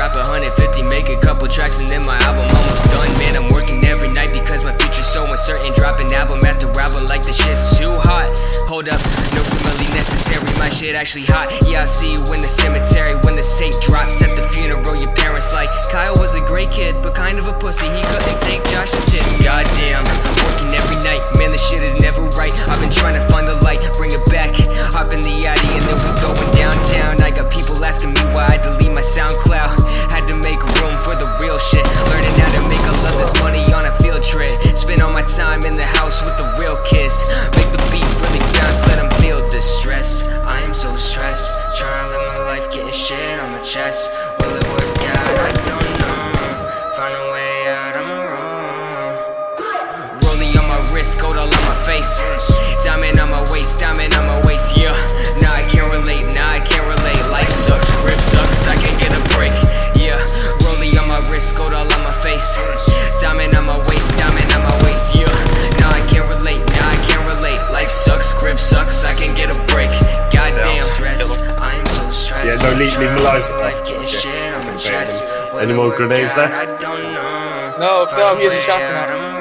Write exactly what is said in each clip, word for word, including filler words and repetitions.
drop a hundred fifty, make a couple tracks, and then my album almost done. Man, I'm working every night because my future's so uncertain. Dropping album after album like the shit's too hot. Hold up, no simile necessary, my shit actually hot. Yeah, I'll see you in the cemetery when the tape drops. At the funeral, your parents like, Kyle was a great kid, but kind of a pussy, he couldn't take Josh's hits. Goddamn, working every night, man, this shit is never right. I've been trying to find the light, bring it back. Hop in the Addy and then we going downtown. I got people asking me why I delete my SoundCloud. Had to make room for the real shit. Learning how to make all of this money on a field trip. Spend all my time in the house with the real kids. Make the beat really bounce, let them feel distressed. I am so stressed, trying to live my life, getting shit on my chest. Will it work out? I don't know. Find a way out, I'm wrong. Rollie on my wrist, gold all on my face. Diamond on my waist, diamond on my waist, yeah. Nah, I can't relate, nah, I can't relate. Life sucks, script sucks, I can't get a break, yeah. Rollie on my wrist, gold all on my face. Diamond on my waist, diamond on my waist, yeah. Nah, I can't relate, nah, I can't relate. Life sucks, script sucks, I can't get a break. Goddamn, stressed, I am so stressed. Yeah, no, leave, leave him alive. Life getting shit on my chest. Any more grenades left? I don't know. No, no, he has a shotgun.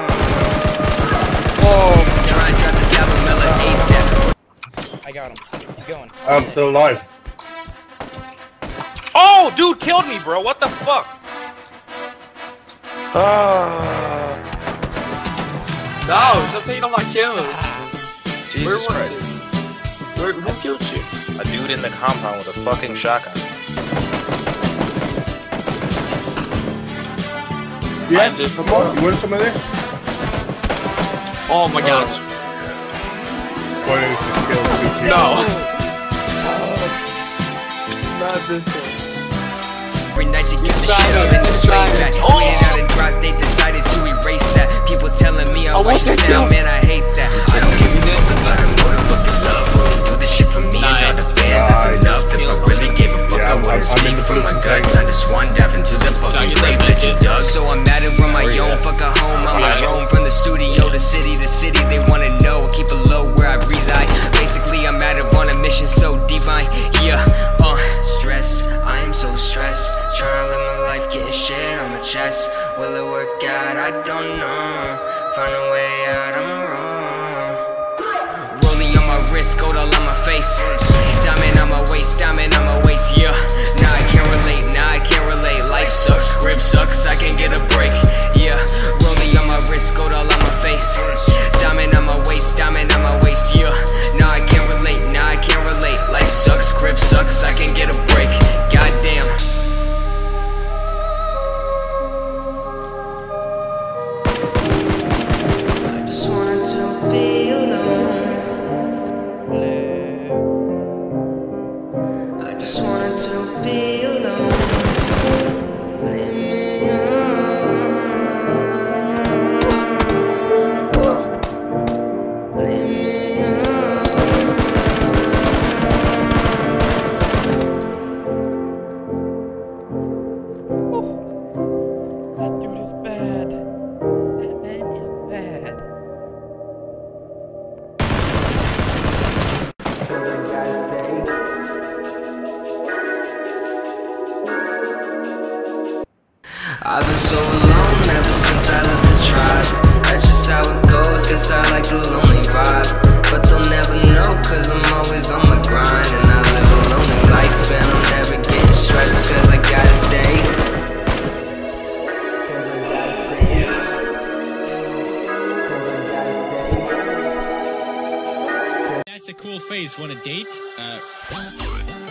I got him. Keep going. I'm still alive. Oh, dude killed me, bro. What the fuck? Uh... No, stop taking all my kills. Jesus Where was Christ. it? Where, who killed you? A dude in the compound with a fucking shotgun. Yeah, I just come on. You want some of this? Oh my uh, gosh. No. Not this one. Every night to get the shit trying up to- in the he's trying playback. to- Playing Oh! out and drop, they decided to erase that. People telling me I I watch want the that sound, kill. man, I hate that. I don't give a He's in. fuck about a motherfucking love. Who do this shit for me and not the Nice. fans? That's Nice. enough. If I really gave a fuck, Yeah, I I'm- wouldn't I'm speak in the from my blue gut. flag. Time to swan dive into the fucking get that grave that you bitch. dug. So I'm at it on my Where you own. at? Fuck a home, I'm Alright. a roam from the studio to city to city. They wanna know, keep it low where I reside. Basically, I'm at it on a mission so divine. Yeah, uh, stressed. I am so stressed. Trying to live my life, getting shit on my chest. Will it work out? I don't know. Find a way out, I'm wrong. Rollie on my wrist, gold all on my face. Diamond on my waist, diamond on my waist, yeah. Nah, I can't relate, nah, I can't relate. Life sucks, script sucks, I can't get a break, yeah. Rollie on my wrist, gold all on my face. Diamond on my waist, diamond on my waist, yeah. Nah, I can't relate, nah, I can't relate. Life sucks, script sucks, I can't get a break. Goddamn. I just wanted to be alone. I just wanted to be alone. Leave me alone. Leave me alone. That dude is bad. That man is bad. I've been so alone ever since I left the tribe. That's just how it goes, guess I like the lonely vibe. But they'll never know, cause I'm always on my grind. And I live a lonely life, and I'm never getting stressed, cause I gotta stay. That's a cool face. Want a date? Uh.